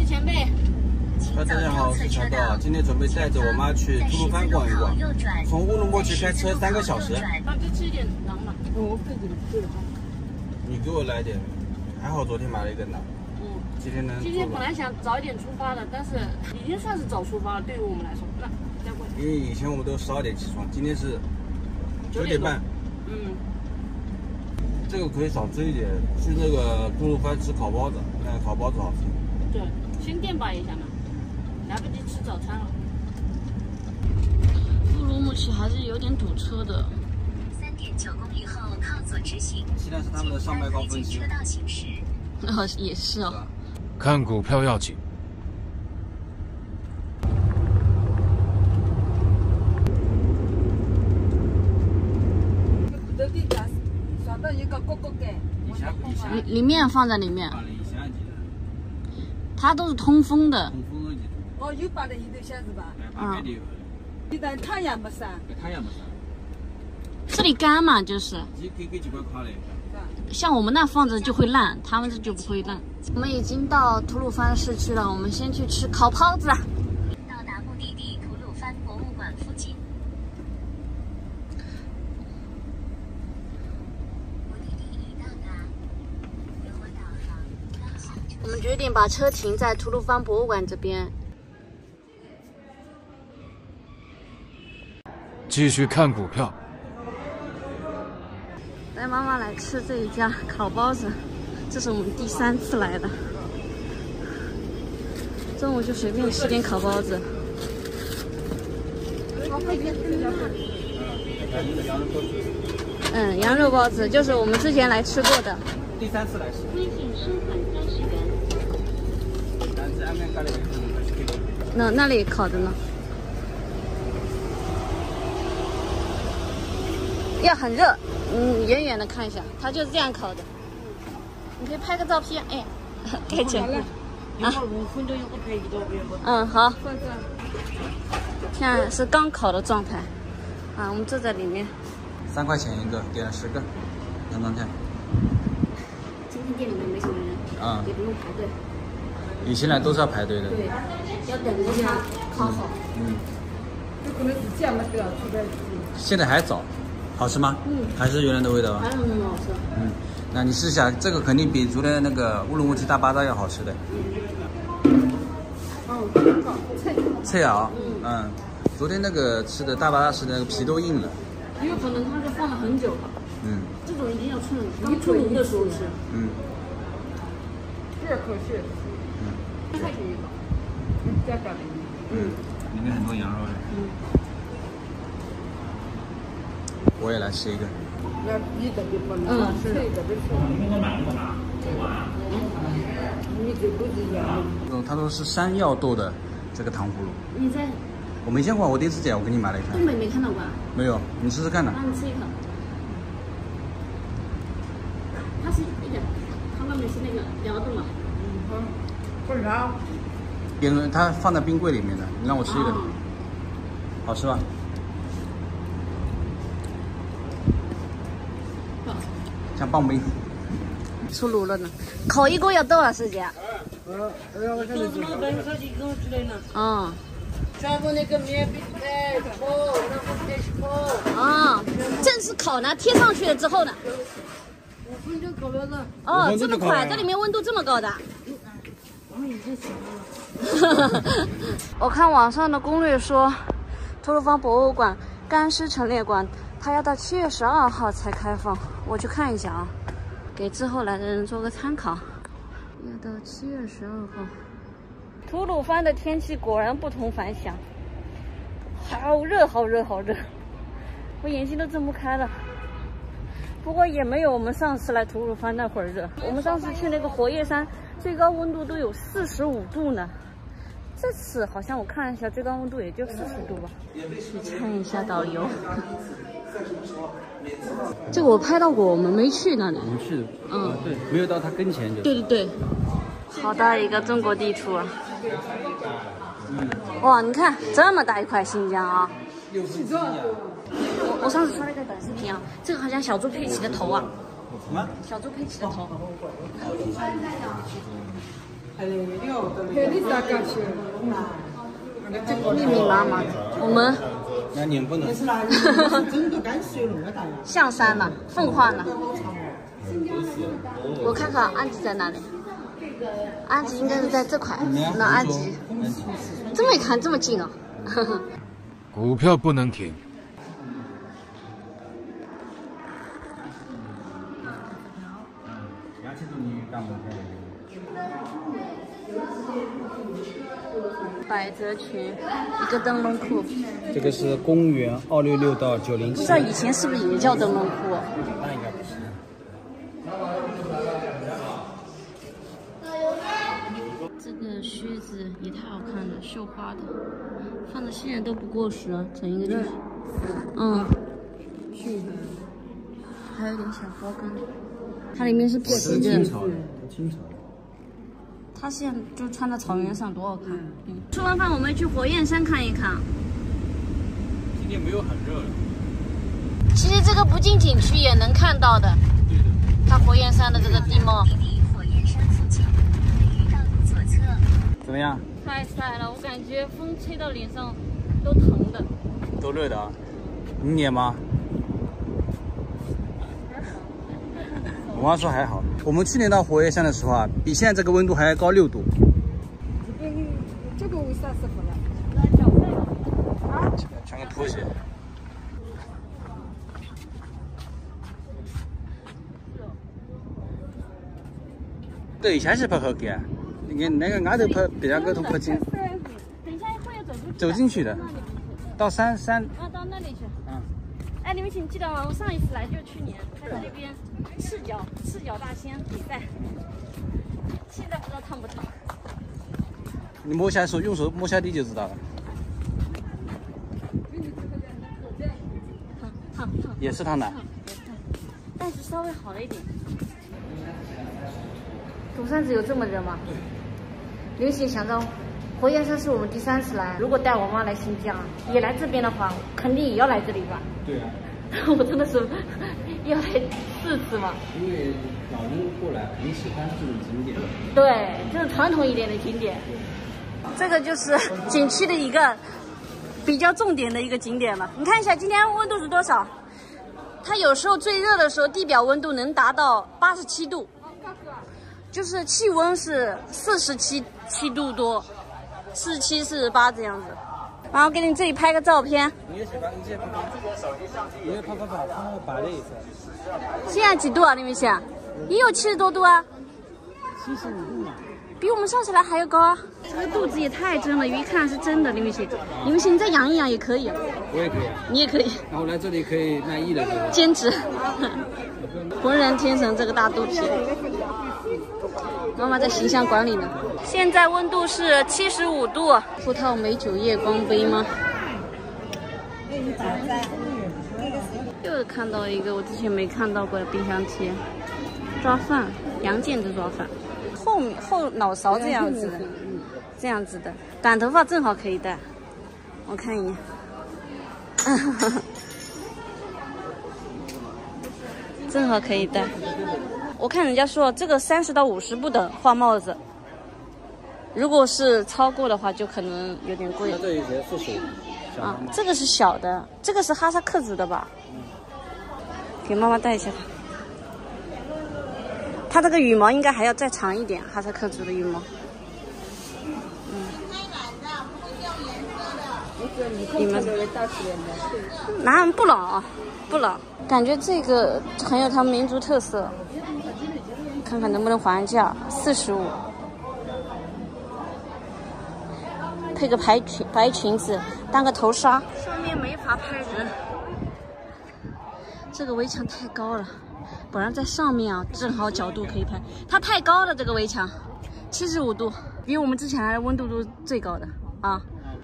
前辈。 大家好，我是小道，今天准备带着我妈去吐鲁番逛一逛。从乌鲁木齐开车3个小时。 那就吃一点馕嘛。我自己吃的。 你给我来点，还好昨天买了一个馕。今天本来想早一点出发的，但是已经算是早出发了，对于我们来说，那比较贵。 因为以前我们都12点起床，今天是9点半。这个可以少吃一点，去那个吐鲁番吃烤包子，那个烤包子好吃。 对，先垫吧一下嘛，来不及吃早餐了。乌鲁木齐还是有点堵车的。 3.9公里后靠左直行。 现在是他们的上麦高峰期。 车道行驶。 也是哦。 看股票要紧。 里面放在里面。它都是通风的。 哦，有摆在里头箱子吧？现在太阳没晒。 这里干嘛？就是。像我们那放着就会烂，他们这就不会烂。我们已经到吐鲁番市区了，我们先去吃烤包子。 到达目的地吐鲁番博物馆附近。目的地已到达。由我导航。 我们决定把车停在吐鲁番博物馆这边。 继续看股票。 带妈妈来吃这一家烤包子，这是我们第3次来的。中午就随便吃点烤包子。羊肉包子就是我们之前来吃过的。 第3次来吃。 那里烤的呢？要很热，远远的看一下，它就是这样烤的。你可以拍个照片，哎，太巧了。啊，5分钟有个拍一个。好。现在是刚烤的状态。我们坐在里面。 3块钱一个，点了10个，尝尝看。 今天店里面没什么人，也不用排队。 以前来都是要排队的。 对，要等着它烤好。 这可能是这样的对吧？ 现在还早。好吃吗？还是原来的味道吧。 还是很好吃。 那你试下，这个肯定比昨天那个乌鲁木齐大巴扎要好吃的。脆啊！昨天那个吃的大巴扎吃的那个皮都硬了。 有可能它是放了很久了。这种一定要趁刚出炉的时候吃。 这可是。 3块钱一个。 再搞点。 里面很多羊肉的。我也来吃一个。 你的就不能。是。这个的是。你这不是羊肉。 他说是山药豆的这个糖葫芦。 你在？ 我没见过，我第一次见，我给你买了一个。 东北没看到过啊？ 没有，你试试看呢。 那你吃一口。它是那个，它外面是那个凉的嘛。 不是啥。 它放在冰柜里面的，你让我吃一个。好吃吧？像棒冰。 出炉了呢，烤一锅要多少时间？ 全部那个面皮开烤，然后开始烤。 正式烤呢，贴上去了之后呢 ？5分钟烤了呢。 这么快，这里面温度这么高的？ 我们已经醒了。 我看网上的攻略说，吐鲁番博物馆干尸陈列馆，它要到7月12号才开放。我去看一下啊，给之后来的人做个参考。要到7月12号。吐鲁番的天气果然不同凡响，好热好热好热，我眼睛都睁不开了。不过也没有我们上次来吐鲁番那会儿热。我们上次去那个火焰山，最高温度都有45度呢。这次好像我看一下，最高温度也就40度吧。去看一下导游。这个我拍到过，我们没去那里。 我们去的。对，没有到他跟前就。 对。好大一个中国地图啊！哇，你看这么大一块新疆啊！我上次刷了一个短视频啊，这个好像小猪佩奇的头啊。 什么？ 小猪佩奇的头。 密密麻麻。我们那你不能。 象山了，凤凰了。我看看安吉在哪里？安吉应该是在这块。那安吉这么一看这么近啊！ 股票不能停。百褶裙，一个灯笼裤。 这个是公元266到907。 不知道以前是不是也叫灯笼裤？ 那应该不是。 这个靴子也太好看了，绣花的，放到现在都不过时了，整一个就是，还有点小高跟，它里面是皮的。 清朝的，清朝的。 他现在就穿在草原上，多好看！吃完饭我们去火焰山看一看。 今天没有很热了。 其实这个不进景区也能看到的。对的。它火焰山的这个地貌。 火焰山附近，位于道路左侧。 怎么样？ 太晒了，我感觉风吹到脸上都疼的。 都热的啊？你脸吗？我妈说还好。我们去年到火焰山的时候啊，比现在这个温度还要高6度。 这个为啥师傅了？ 啊？穿个拖鞋。对，一下去跑好给啊！你那个外头跑，别让个头跑进。 等一下会要走进去的。到山。 啊，到那里去。哎，你们记得吗？我上一次来就去年，在这边赤脚大仙比赛，现在不知道烫不烫。 你摸下手，用手摸下地就知道了。 烫， 也是烫的。 但是稍微好了一点。独山子有这么热吗？刘喜想到火焰山是我们第3次来，如果带我妈来新疆，也来这边的话，肯定也要来这里吧。 对啊。 我真的是要来4次嘛。 因为老人过来很喜欢这种景点。 对，就是传统一点的景点。这个就是景区的一个比较重点的一个景点了。你看一下今天温度是多少？它有时候最热的时候，地表温度能达到87度。就是气温是47度多，47、48这样子。然后给你这里拍个照片。 你也拍，摆了一次。 现在几度啊？你们想，也有70多度啊。 75度嘛。 比我们上次来还要高啊！这个肚子也太真了，一看是真的。李明熙，你再养一养也可以。 我也可以。 你也可以。 然后来这里可以卖艺的，对吧？ 兼职。浑然天成这个大肚皮。妈妈在形象馆里呢。现在温度是75度。葡萄美酒夜光杯吗？又看到一个我之前没看到过的冰箱贴，抓饭，杨建的抓饭，后脑勺这样子的，短头发正好可以戴。我看一眼。正好可以戴。我看人家说这个30到50不等花帽子，如果是超过的话就可能有点贵。 这一节是水啊，这个是小的，这个是哈萨克族的吧？给妈妈戴一下它这个羽毛应该还要再长一点，哈萨克族的羽毛。你们那不老，感觉这个很有他们民族特色。看看能不能还价，45。配个白裙子，当个头纱。上面没法拍人，这个围墙太高了，不然在上面啊，正好角度可以拍。它太高了，这个围墙，75度，比我们之前来的温度都最高的啊。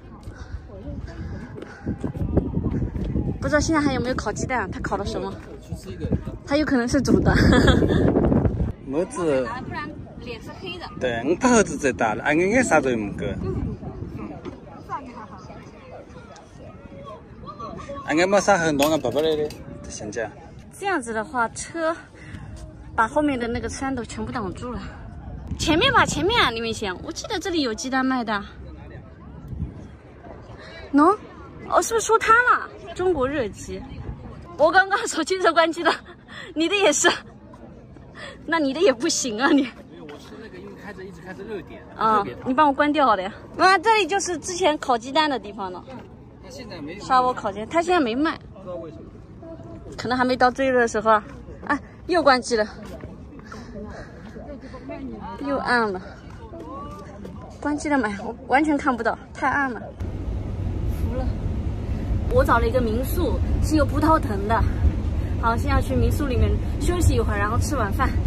不知道现在还有没有烤鸡蛋？他烤的什么？他有可能是煮的。 帽子， 不然脸是黑的。 对，我把猴子最大了，俺眼啥都没个。俺没啥很多，俺爸爸来的，现在。 这样子的话，车把后面的那个山头全部挡住了。 前面吧，前面啊，李明贤，我记得这里有鸡蛋卖的。喏，哦，是不是收摊了？中国热鸡，我刚刚手机是关机的，你的也是，那你的也不行啊你。 我吃那个因为一直开着热点。 啊，你帮我关掉好的呀。妈，这里就是之前烤鸡蛋的地方了。 他现在没沙窝烤鸡蛋，他现在没卖， 不知道为什么。 可能还没到最热的时候啊。啊，又关机了，又暗了。关机了没？我完全看不到，太暗了。服了。我找了一个民宿，是有葡萄藤的。好，现在要去民宿里面休息一会儿，然后吃晚饭。